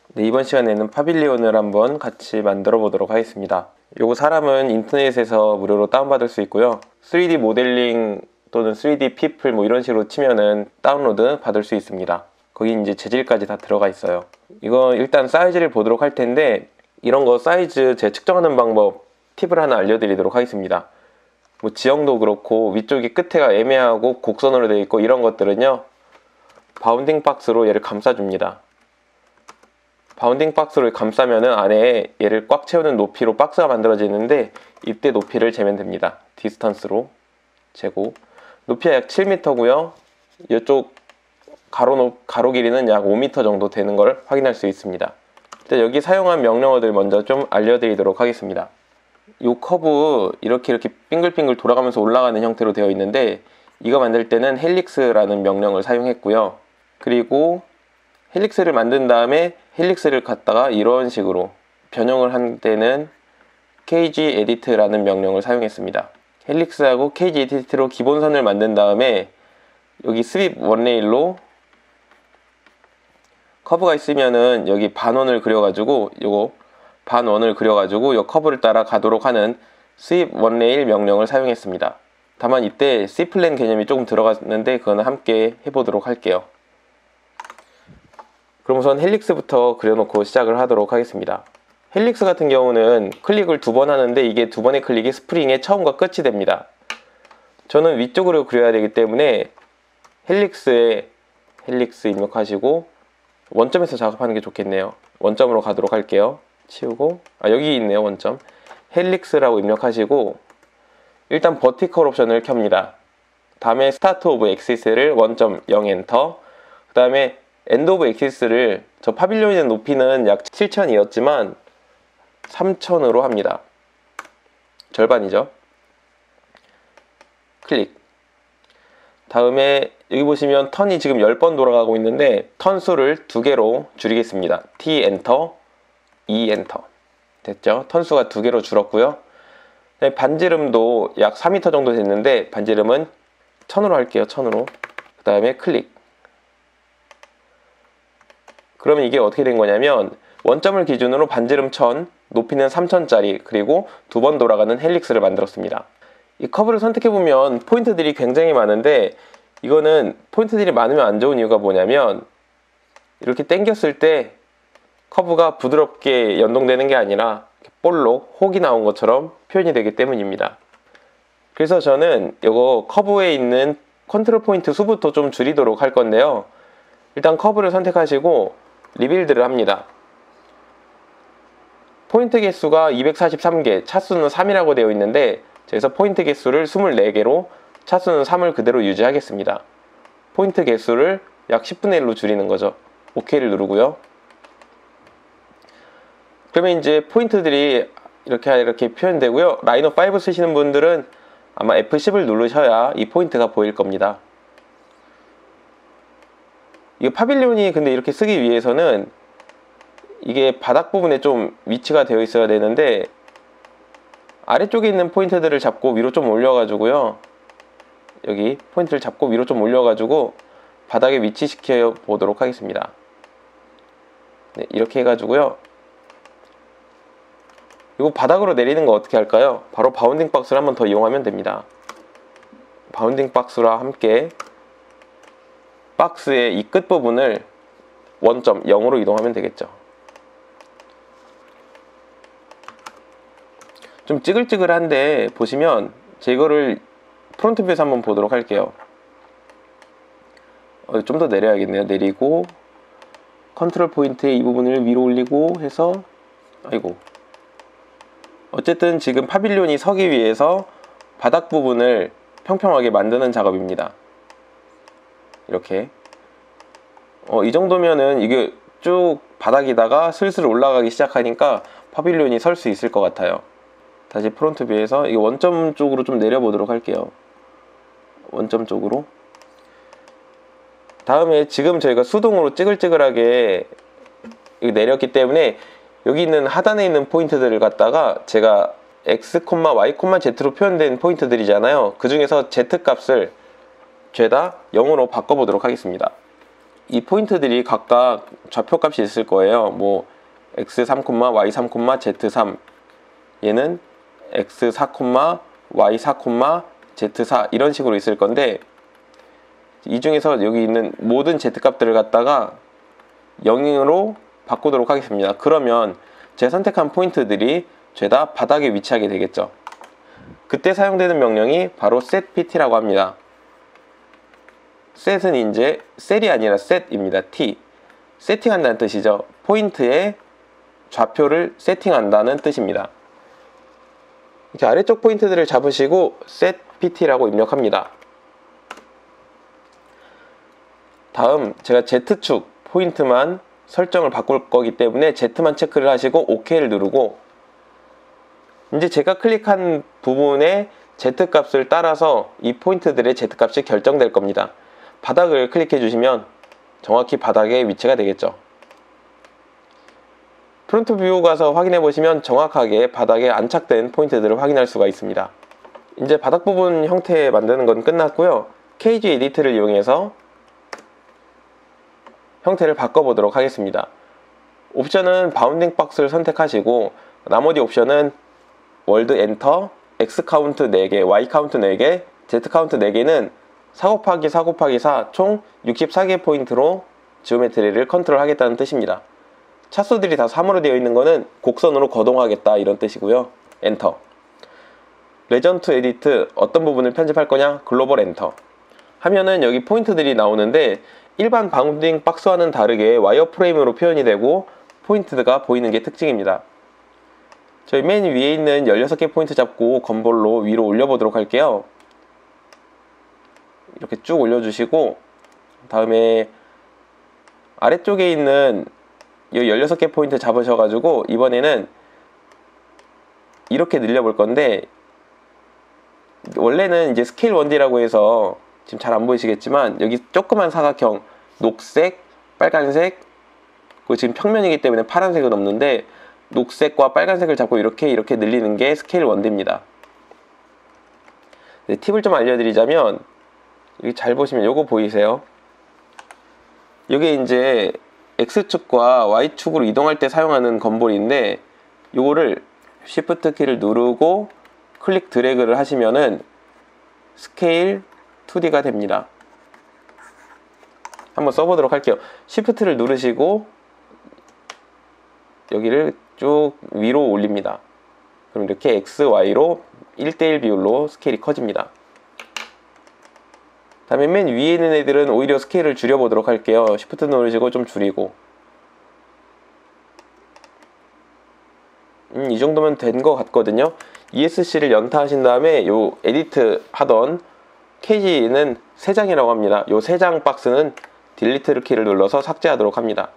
네, 이번 시간에는 파빌리온을 한번 같이 만들어 보도록 하겠습니다. 요거 사람은 인터넷에서 무료로 다운받을 수 있고요. 3D 모델링 또는 3D 피플 뭐 이런 식으로 치면은 다운로드 받을 수 있습니다. 거기 이제 재질까지 다 들어가 있어요. 이거 일단 사이즈를 보도록 할 텐데, 이런 거 사이즈 측정하는 방법 팁을 하나 알려드리도록 하겠습니다. 뭐 지형도 그렇고 위쪽이 끝에가 애매하고 곡선으로 되어 있고 이런 것들은요, 바운딩 박스로 얘를 감싸줍니다. 바운딩 박스로 감싸면은 안에 얘를 꽉 채우는 높이로 박스가 만들어지는데, 이때 높이를 재면 됩니다. 디스턴스로 재고, 높이가 약 7m고요 이쪽 가로 길이는 약 5m 정도 되는 걸 확인할 수 있습니다. 일단 여기 사용한 명령어들 먼저 좀 알려드리도록 하겠습니다. 이 커브 이렇게 빙글빙글 돌아가면서 올라가는 형태로 되어 있는데, 이거 만들 때는 헬릭스라는 명령을 사용했고요. 그리고 헬릭스를 만든 다음에 헬릭스를 갖다가 이런 식으로 변형을 한 때는 kgedit라는 명령을 사용했습니다. 헬릭스하고 kgedit로 기본선을 만든 다음에 여기 스윕 원레일로 커브가 있으면은 여기 반원을 그려가지고 요 커브를 따라 가도록 하는 스윕 원레일 명령을 사용했습니다. 다만 이때 C플랜 개념이 조금 들어갔는데 그거는 함께 해보도록 할게요. 그럼 우선 헬릭스부터 그려놓고 시작을 하도록 하겠습니다. 헬릭스 같은 경우는 클릭을 2번 하는데, 이게 2번의 클릭이 스프링의 처음과 끝이 됩니다. 저는 위쪽으로 그려야 되기 때문에 헬릭스 입력하시고 원점에서 작업하는 게 좋겠네요. 원점으로 가도록 할게요. 치우고, 여기 있네요, 원점. 헬릭스라고 입력하시고 일단 버티컬 옵션을 켭니다. 다음에 스타트 오브 엑시스를 1.0 엔터, 그 다음에 엔드 오브 엑시스를, 저 파빌리온의 높이는 약 7000이었지만 3000으로 합니다. 절반이죠. 클릭. 다음에 여기 보시면 턴이 지금 10번 돌아가고 있는데, 턴 수를 2개로 줄이겠습니다. T 엔터, E 엔터. 됐죠? 턴 수가 2개로 줄었고요. 반지름도 약 4m 정도 됐는데 반지름은 1000으로 할게요. 1000으로. 그 다음에 클릭. 그러면 이게 어떻게 된 거냐면, 원점을 기준으로 반지름 1000, 높이는 3000짜리, 그리고 2번 돌아가는 헬릭스를 만들었습니다. 이 커브를 선택해보면 포인트들이 굉장히 많은데, 이거는 포인트들이 많으면 안 좋은 이유가 뭐냐면, 이렇게 당겼을 때 커브가 부드럽게 연동되는 게 아니라 볼록 혹이 나온 것처럼 표현이 되기 때문입니다. 그래서 저는 이거 커브에 있는 컨트롤 포인트 수부터 좀 줄이도록 할 건데요. 일단 커브를 선택하시고 리빌드를 합니다. 포인트 개수가 243개, 차수는 3이라고 되어 있는데, 그래서 포인트 개수를 24개로 차수는 3을 그대로 유지하겠습니다. 포인트 개수를 약 10분의 1로 줄이는 거죠. OK를 누르고요. 그러면 이제 포인트들이 이렇게 표현되고요. 라이너 5 쓰시는 분들은 아마 F10을 누르셔야 이 포인트가 보일 겁니다. 이 파빌리온이 근데 이렇게 쓰기 위해서는 이게 바닥 부분에 좀 위치가 되어 있어야 되는데, 아래쪽에 있는 포인트들을 잡고 위로 좀 올려가지고요, 여기 포인트를 잡고 위로 좀 올려가지고 바닥에 위치시켜 보도록 하겠습니다. 네, 이렇게 해가지고요. 이거 바닥으로 내리는 거 어떻게 할까요? 바로 바운딩 박스를 한번 더 이용하면 됩니다. 바운딩 박스와 함께 박스의 이 끝부분을 1.0으로 이동하면 되겠죠. 좀 찌글찌글한데 보시면, 제 이거를 프론트 뷰에서 한번 보도록 할게요. 좀 더 내려야겠네요. 내리고 컨트롤 포인트의 이 부분을 위로 올리고 해서, 어쨌든 지금 파빌리온이 서기 위해서 바닥 부분을 평평하게 만드는 작업입니다. 이렇게 이 정도면은 이게 쭉 바닥에다가 슬슬 올라가기 시작하니까 파빌리온이 설 수 있을 것 같아요. 다시 프론트 뷰에서 이 원점 쪽으로 좀 내려보도록 할게요. 원점 쪽으로. 다음에 지금 저희가 수동으로 찌글찌글하게 내렸기 때문에 여기 있는 하단에 있는 포인트들을 갖다가 제가 X, Y, Z로 표현된 포인트들이잖아요. 그 중에서 Z 값을 죄다 0으로 바꿔보도록 하겠습니다. 이 포인트들이 각각 좌표값이 있을 거예요. 뭐 x3, y3, z3, 얘는 x4, y4, z4 이런 식으로 있을 건데, 이 중에서 여기 있는 모든 z값들을 갖다가 0으로 바꾸도록 하겠습니다. 그러면 제가 선택한 포인트들이 죄다 바닥에 위치하게 되겠죠. 그때 사용되는 명령이 바로 setPt라고 합니다. set은 이제 셀이 아니라 set입니다. t. 세팅한다는 뜻이죠. 포인트의 좌표를 세팅한다는 뜻입니다. 이렇게 아래쪽 포인트들을 잡으시고 setPt라고 입력합니다. 다음 제가 Z축 포인트만 설정을 바꿀 거기 때문에 Z만 체크를 하시고 OK를 누르고, 이제 제가 클릭한 부분의 Z값을 따라서 이 포인트들의 Z값이 결정될 겁니다. 바닥을 클릭해 주시면 정확히 바닥에 위치가 되겠죠. 프론트 뷰 가서 확인해 보시면 정확하게 바닥에 안착된 포인트들을 확인할 수가 있습니다. 이제 바닥 부분 형태 만드는 건 끝났고요. KG 에디트를 이용해서 형태를 바꿔보도록 하겠습니다. 옵션은 바운딩 박스를 선택하시고, 나머지 옵션은 월드 엔터, X 카운트 4개, Y 카운트 4개, Z 카운트 4개는 4 곱하기 4 곱하기 4 총 64개 포인트로 지오메트리를 컨트롤 하겠다는 뜻입니다. 차수들이 다 3으로 되어 있는 거는 곡선으로 거동하겠다 이런 뜻이고요. 엔터. 레전 투 에디트, 어떤 부분을 편집할 거냐? 글로벌 엔터. 하면은 여기 포인트들이 나오는데, 일반 바운딩 박스와는 다르게 와이어프레임으로 표현이 되고 포인트가 보이는 게 특징입니다. 저희 맨 위에 있는 16개 포인트 잡고 건볼로 위로 올려보도록 할게요. 이렇게 쭉 올려주시고, 다음에 아래쪽에 있는 이 16개 포인트 잡으셔가지고 이번에는 이렇게 늘려볼 건데, 원래는 이제 스케일 1D라고 해서 지금 잘 안 보이시겠지만 여기 조그만 사각형 녹색, 빨간색, 그리고 지금 평면이기 때문에 파란색은 없는데 녹색과 빨간색을 잡고 이렇게 늘리는 게 스케일 1D입니다. 네, 팁을 좀 알려드리자면, 여기 잘 보시면 요거 보이세요? 요게 이제 X축과 Y축으로 이동할 때 사용하는 건볼인데, 요거를 Shift 키를 누르고 클릭 드래그를 하시면은 스케일 2D가 됩니다. 한번 써보도록 할게요. Shift를 누르시고 여기를 쭉 위로 올립니다. 그럼 이렇게 X, Y로 1:1 비율로 스케일이 커집니다. 다음에 맨 위에 있는 애들은 오히려 스케일을 줄여보도록 할게요. Shift 누르시고 좀 줄이고. 이 정도면 된 것 같거든요. ESC를 연타하신 다음에 요 에디트 하던 KG는 3장이라고 합니다. 요 3장 박스는 딜리트 키를 눌러서 삭제하도록 합니다.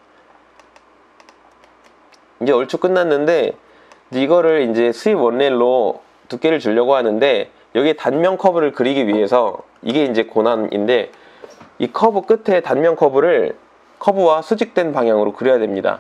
이제 얼추 끝났는데, 이거를 이제 스윕 원레일로 두께를 주려고 하는데, 여기에 단면 커브를 그리기 위해서, 이게 이제 고난인데, 이 커브 끝에 단면 커브와 수직된 방향으로 그려야 됩니다.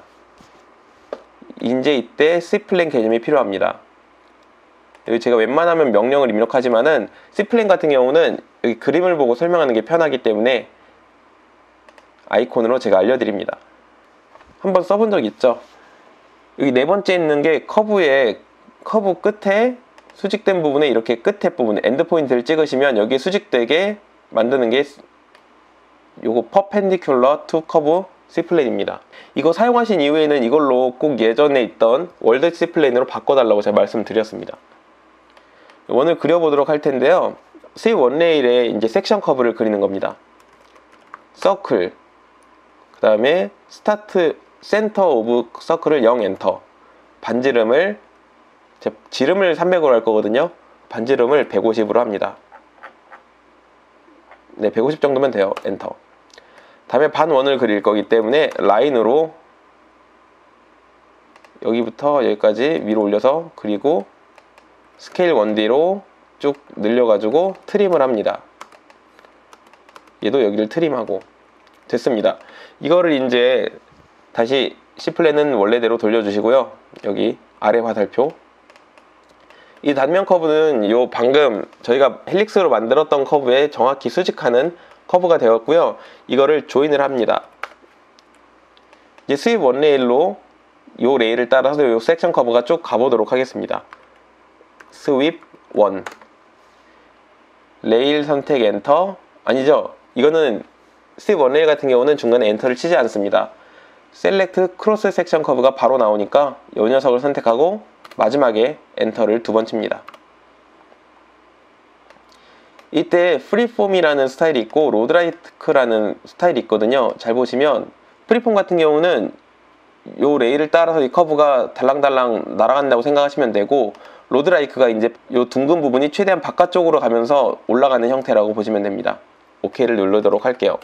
이제 이때 C플랜 개념이 필요합니다. 여기 제가 웬만하면 명령을 입력하지만은 C플랜 같은 경우는 여기 그림을 보고 설명하는 게 편하기 때문에 아이콘으로 제가 알려드립니다. 한번 써본 적 있죠? 여기 네 번째 있는 게 커브 끝에 수직된 부분에 이렇게 끝에 부분 엔드 포인트를 찍으시면 여기에 수직되게 만드는 게 요거 퍼펜디큘러 투 커브 C플랜입니다. 이거 사용하신 이후에는 이걸로 꼭 예전에 있던 월드 C플랜으로 바꿔달라고 제가 말씀드렸습니다. 원을 그려보도록 할 텐데요. 스윕 원레일에 이제 섹션 커브를 그리는 겁니다. 서클, 그 다음에 스타트 센터 오브 서클을 0 엔터, 반지름을 지름을 300으로 할 거거든요. 반지름을 150으로 합니다. 네, 150 정도면 돼요. 엔터. 다음에 반원을 그릴 거기 때문에 라인으로 여기부터 여기까지 위로 올려서 그리고 스케일 1D로 쭉 늘려가지고 트림을 합니다. 얘도 여기를 트림하고 됐습니다. 이거를 이제 다시 C플랜은 원래대로 돌려주시고요. 여기 아래 화살표, 이 단면 커브는 요 방금 저희가 헬릭스로 만들었던 커브에 정확히 수직하는 커브가 되었고요. 이거를 조인을 합니다. 이제 스윕 원 레일로 요 레일을 따라서 요 섹션 커브가 쭉 가보도록 하겠습니다. 스윕 원 레일 선택 엔터. 아니죠, 이거는 스윕 원 레일 같은 경우는 중간에 엔터를 치지 않습니다. 셀렉트 크로스 섹션 커브가 바로 나오니까 이 녀석을 선택하고 마지막에 엔터를 2번 칩니다. 이때 프리폼이라는 스타일이 있고 로드라이트크라는 스타일이 있거든요. 잘 보시면 프리폼 같은 경우는 요 레일을 따라서 이 커브가 달랑달랑 날아간다고 생각하시면 되고, 로드라이크가 이제 요 둥근 부분이 최대한 바깥쪽으로 가면서 올라가는 형태라고 보시면 됩니다. OK를 누르도록 할게요.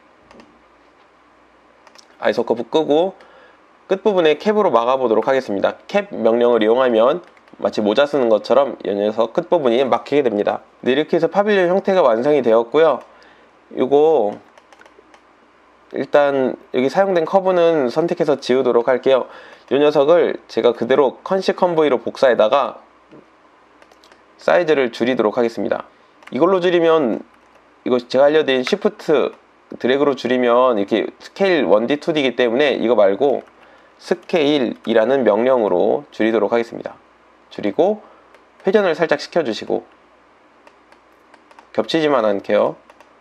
아이소 커브 끄고 끝부분에 캡으로 막아보도록 하겠습니다. 캡 명령을 이용하면 마치 모자 쓰는 것처럼 이 녀석 끝부분이 막히게 됩니다. 네, 이렇게 해서 파빌리온 형태가 완성이 되었고요. 이거 일단 여기 사용된 커브는 선택해서 지우도록 할게요. 이 녀석을 제가 그대로 컨시 컨보이로 복사에다가 사이즈를 줄이도록 하겠습니다. 이걸로 줄이면, 이거 제가 알려드린 시프트 드래그로 줄이면 이렇게 스케일 1D, 2D이기 때문에 이거 말고 스케일이라는 명령으로 줄이도록 하겠습니다. 줄이고 회전을 살짝 시켜주시고 겹치지만 않게요.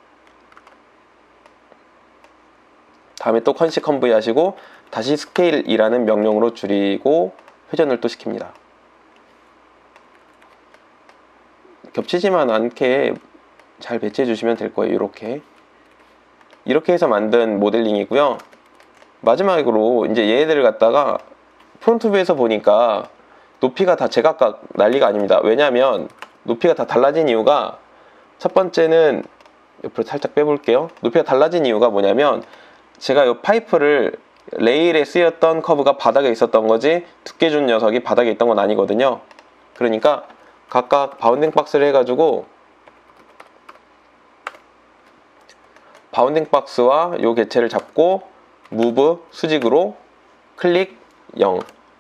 다음에 또 컨시 컨보이 하시고 다시 스케일이라는 명령으로 줄이고 회전을 또 시킵니다. 겹치지만 않게 잘 배치해 주시면 될 거예요. 이렇게 해서 만든 모델링이고요. 마지막으로 이제 얘네들을 갖다가 프론트 뷰에서 보니까 높이가 다 제각각 난리가 아닙니다. 왜냐하면 높이가 다 달라진 이유가, 첫 번째는 옆으로 살짝 빼볼게요. 높이가 달라진 이유가 뭐냐면, 제가 이 파이프를 레일에 쓰였던 커브가 바닥에 있었던 거지 두께 준 녀석이 바닥에 있던 건 아니거든요. 그러니까 각각 바운딩 박스를 해가지고 바운딩 박스와 요 개체를 잡고 무브 수직으로 클릭 0,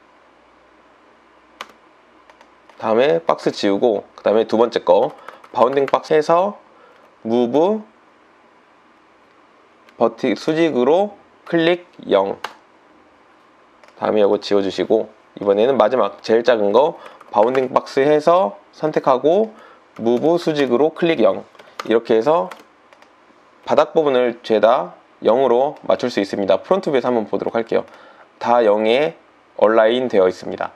다음에 박스 지우고 그 다음에 두 번째 거 바운딩 박스에서 무브 버티 수직으로 클릭 0, 다음에 이거 지워주시고, 이번에는 마지막 제일 작은 거 바운딩 박스 해서 선택하고 무브 수직으로 클릭 0, 이렇게 해서 바닥 부분을 죄다 0으로 맞출 수 있습니다. 프론트 뷰에서 한번 보도록 할게요. 다 0에 얼라인 되어 있습니다.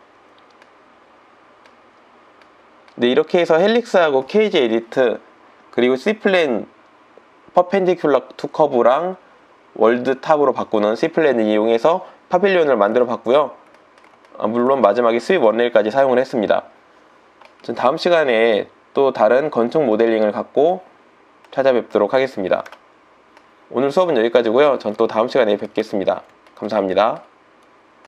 네, 이렇게 해서 헬릭스하고 케이지 에디트 그리고 C플랜 퍼펜디큘러 투 커브랑 월드 탑으로 바꾸는 C플랜을 이용해서 파빌리온을 만들어 봤고요. 물론 마지막에 스윕 원레일까지 사용을 했습니다. 전 다음 시간에 또 다른 건축 모델링을 갖고 찾아뵙도록 하겠습니다. 오늘 수업은 여기까지고요. 전 또 다음 시간에 뵙겠습니다. 감사합니다.